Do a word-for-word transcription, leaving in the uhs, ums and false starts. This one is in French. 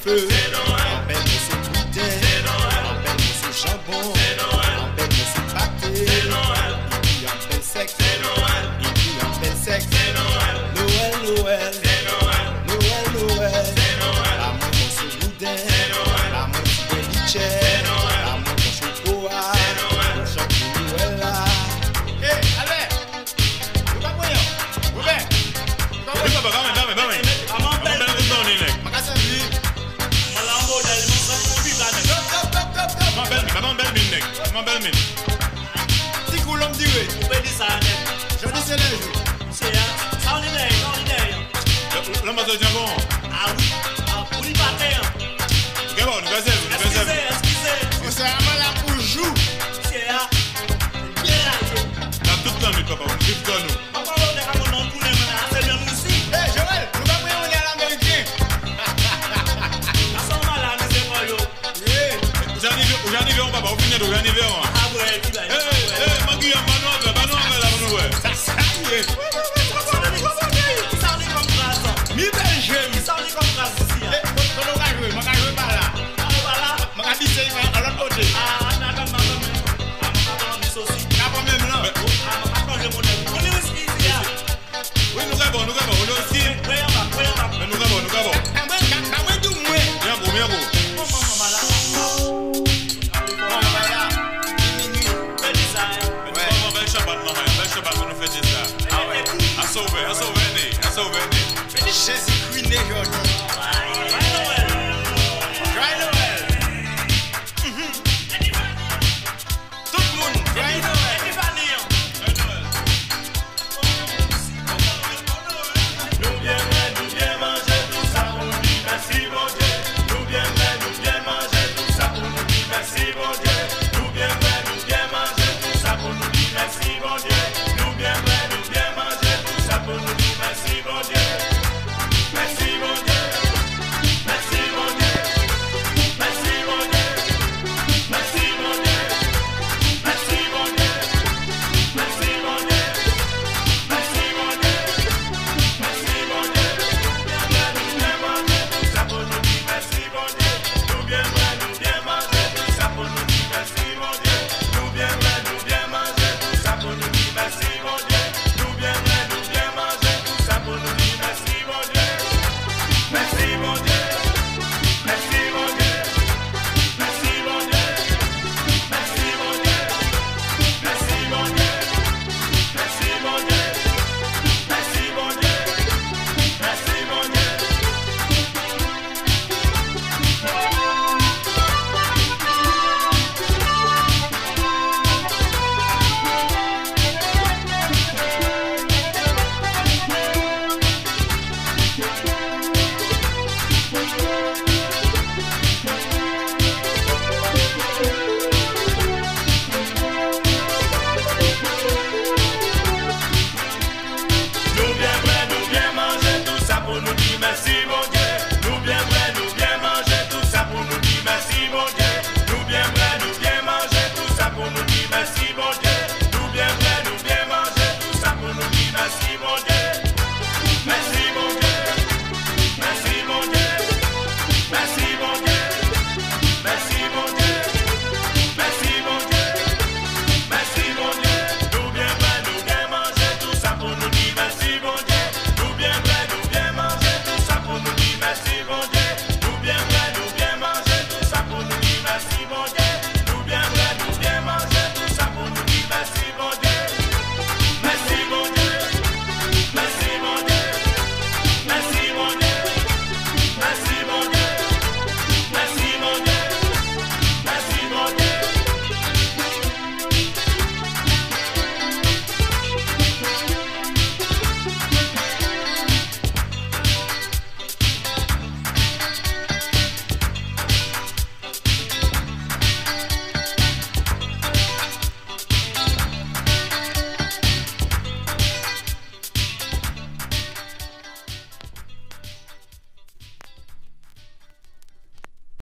feu. Rappelle monsieur Boutin, rappelle monsieur Chambon, rappelle monsieur Pâté, et puis rappelle sexe, et puis rappelle sexe. Noël, Noël, Noël, Noël, l'amour monsieur Boudin, l'amour monsieur Belichet, l'amour monsieur Chocoa, on chante Noël là. Eh, allez, vous pas voyant, vous faites. Oui, papa, va, va, va, va. Maman belle, maman belle, maman belle, mine, maman belle, mine. Si vous l'homme dirait, Vous pouvez dire ça, je dis c'est le jour. c'est ça, on est là, on est là. L'homme va se dire bon. Ah oui, ah, vous n'y partez. Ok, bon, nous gazez, nous Excusez, gazez. excusez. C'est vraiment là pour jouer. C'est là, bien là. T'as tout le temps, papa, on vive comme nous. Papa, on est comme on en tourne maintenant, c'est bien nous aussi. Eh, Joël, nous pas voyons on est à l'américain. La somme là, nous c'est pas yo. Aujourd'hui, on papa, on finit de aujourd'hui, on. Ah ouais, qui va. Eh, eh, mangi ya manoa, manoa la manoa. Ça, ça y est. Qui s'en est comme grâce. Mi Belgium. Qui s'en est comme grâce ici. Eh, on va jouer, on va jouer par là. Ah, voilà. On va dire c'est à l'autre côté. Ah, non, non, non, non. Ah, on va dire aussi. N'a pas même là. Ah, on va changer mon avis. On est aussi ici. Oui, nous avons, nous avons, on aussi. Oui, on va, oui, on va. Mais nous avons, nous avons. Ah, ouais, ah, ouais, tout moi. Bien beau, bien beau. Oh, maman, maman, là. Bon, voilà. Fais des ça. Mais nous avons un bel Shabbat, maman, un bel Shabbat, nous faisons ça.